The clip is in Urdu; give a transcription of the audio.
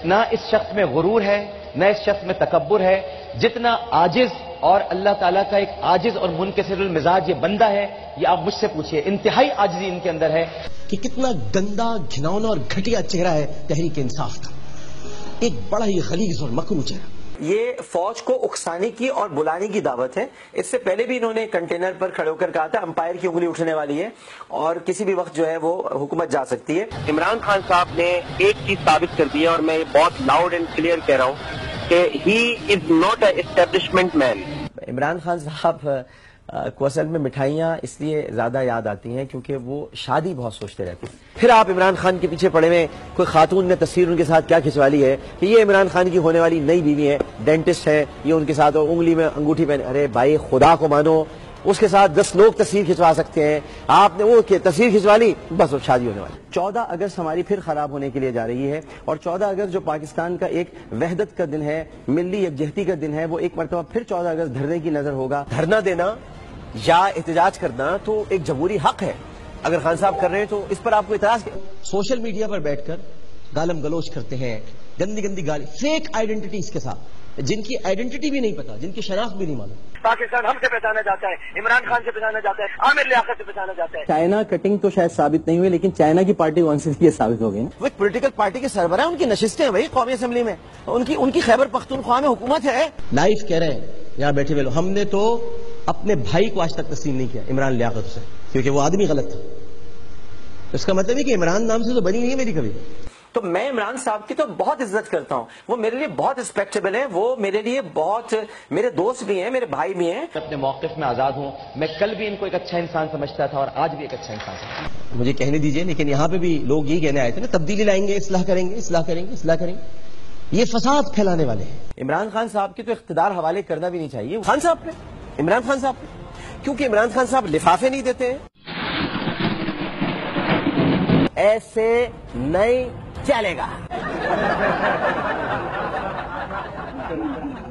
نہ اس شخص میں غرور ہے، نہ اس شخص میں تکبر ہے، جتنا عاجز اور اللہ تعالیٰ کا ایک عاجز اور منکسر المزاج یہ بندہ ہے، یہ آپ مجھ سے پوچھئے، انتہائی عاجزی ان کے اندر ہے کہ کتنا گندا، گھناؤنا اور گھٹیا چہرہ ہے تحریک انصاف کا، ایک بڑا ہی غلیظ اور مکروہ چہرہ۔ یہ فوج کو اکسانے کی اور بلانے کی دعوت ہے۔ اس سے پہلے بھی انہوں نے کنٹینر پر کھڑے ہو کر کہا تھا امپائر کی انگلی اٹھنے والی ہے اور کسی بھی وقت جو ہے وہ حکومت جا سکتی ہے۔ عمران خان صاحب نے ایک چیز ثابت کر دی ہے اور میں یہ بہت لاؤڈ اینڈ کلیئر کہہ رہا ہوں کہ he is not a establishment man. Imran Khan صاحب کو اصل میں مٹھائیاں اس لیے زیادہ یاد آتی ہیں کیونکہ وہ شادی بہت سوچتے رہتے ہیں۔ پھر آپ عمران خان کے پیچھے پڑے میں کوئی خاتون نے تصویر ان کے ساتھ کیا کھنچوا لی ہے کہ یہ عمران خان کی ہونے والی نئی بیوی ہے، ڈینٹسٹ ہے، یہ ان کے ساتھ انگلی میں انگوٹھی پہنے۔ ارے بھائی خدا کو مانو، اس کے ساتھ 10 لوگ تصویر کھنچوا سکتے ہیں، آپ نے وہ تصویر کھنچوا لی، بس شادی ہونے والی۔ 14 اگست ہماری پھر خراب ہونے کے لیے جا رہی ہے، اور 14 اگست جو پاکستان کا ایک وحدت کا دن ہے، ملی یکجہتی کا دن ہے، وہ ایک مرتبہ پھر 14 اگست دھرنے کی نظر ہوگا۔ دھرنا دینا یا احتجاج کرنا تو ایک جمہوری حق ہے، اگر خان صاحب کر رہے ہیں تو اس پر آپ کو اعتراض کیا؟ سوشل میڈیا پر بیٹھ کر گالم گلوچ کرتے ہیں، گندی گندی گالی، فیک آئیڈینٹیٹیز کے ساتھ، جن کی آئیڈینٹی بھی نہیں پتا، جن کی شناخت بھی نہیں معلوم۔ پاکستان ہم سے پہچانا جاتا ہے، عمران خان سے پہچانا جاتا ہے، عامر لیاقت سے پہچانا جاتا ہے۔ چائنا کٹنگ تو شاید ثابت نہیں ہوئی، لیکن چائنا کی پارٹی کون سی یہ ثابت ہو گئی نا۔ وہ ایک پولیٹیکل پارٹی کے سربراہ، ان کی نشستیں ہیں بھائی قومی اسمبلی میں، ان کی خیبر پختونخوا میں حکومت ہے۔ لائف کہہ رہے ہیں یہاں بیٹھے ہوئے لوگ، ہم نے تو اپنے بھائی کو آج تک تسلیم نہیں کیا عمران لیاقت سے، کیونکہ وہ آدمی غلط تھا۔ اس کا مطلب ہے کہ عمران نام سے تو بنی نہیں ہے میری کبھی۔ تو میں عمران صاحب کی تو بہت عزت کرتا ہوں، وہ میرے لیے بہت رسپیکٹیبل ہیں، وہ میرے لیے بہت میرے دوست بھی ہیں، میرے بھائی بھی ہیں۔ اپنے موقف میں آزاد ہوں، میں کل بھی ان کو ایک اچھا انسان سمجھتا تھا اور آج بھی ایک اچھا انسان سمجھتا ہوں۔ مجھے کہنے دیجئے، لیکن یہاں پہ بھی لوگ یہی کہنے آئے تھے نا، تبدیلی لائیں گے، اصلاح کریں گے، اصلاح کریں گے، اصلاح کریں گے، یہ فساد پھیلانے والے ہیں۔ عمران خان صاحب کی تو اقتدار حوالے کرنا بھی نہیں چاہیے خان صاحب پہ، عمران خان صاحب پہ، کیونکہ عمران خان صاحب لفافے نہیں دیتے ہیں۔ ایسے نہیں چلے گا۔